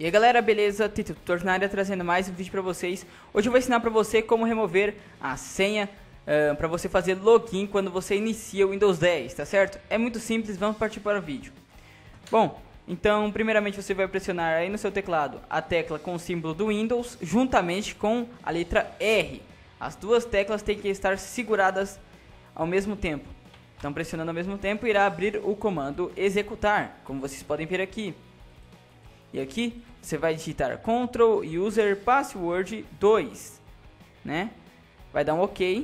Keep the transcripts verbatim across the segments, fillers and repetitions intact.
E aí galera, beleza? Tito Tutor na área, trazendo mais um vídeo pra vocês. Hoje eu vou ensinar pra você como remover a senha uh, pra você fazer login quando você inicia o Windows dez, tá certo? É muito simples, vamos partir para o vídeo. Bom, então primeiramente você vai pressionar aí no seu teclado a tecla com o símbolo do Windows juntamente com a letra R. As duas teclas têm que estar seguradas ao mesmo tempo. Então pressionando ao mesmo tempo irá abrir o comando executar, como vocês podem ver aqui. E aqui você vai digitar Ctrl User Password dois, né? Vai dar um OK.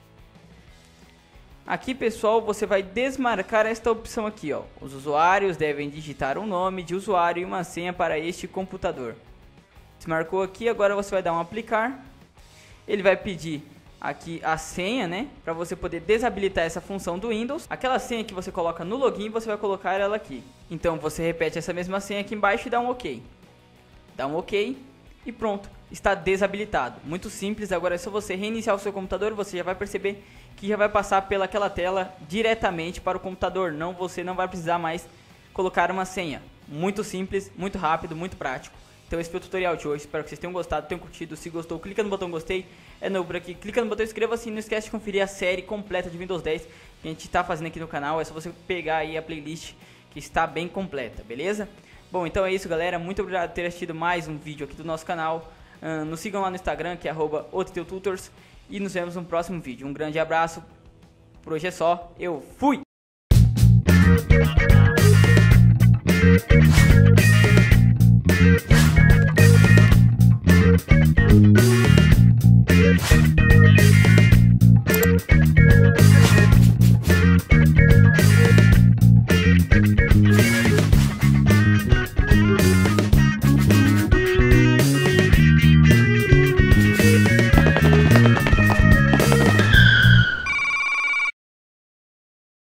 Aqui, pessoal, você vai desmarcar esta opção aqui, ó. Os usuários devem digitar um nome de usuário e uma senha para este computador. Desmarcou aqui, agora você vai dar um aplicar. Ele vai pedir aqui a senha, né, para você poder desabilitar essa função do Windows. Aquela senha que você coloca no login, você vai colocar ela aqui. Então você repete essa mesma senha aqui embaixo e dá um OK. Dá um OK e pronto, está desabilitado. Muito simples. Agora é só você reiniciar o seu computador, você já vai perceber que já vai passar pelaquela tela diretamente para o computador. Não, você não vai precisar mais colocar uma senha. Muito simples, muito rápido, muito prático. Então esse foi o tutorial de hoje, espero que vocês tenham gostado, tenham curtido. Se gostou, clica no botão gostei, é novo por aqui, clica no botão inscreva-se e não esquece de conferir a série completa de Windows dez que a gente está fazendo aqui no canal. É só você pegar aí a playlist que está bem completa, beleza? Bom, então é isso galera, muito obrigado por ter assistido mais um vídeo aqui do nosso canal. uh, Nos sigam lá no Instagram, que é arroba otiteututors, e nos vemos no próximo vídeo. Um grande abraço, por hoje é só, eu fui!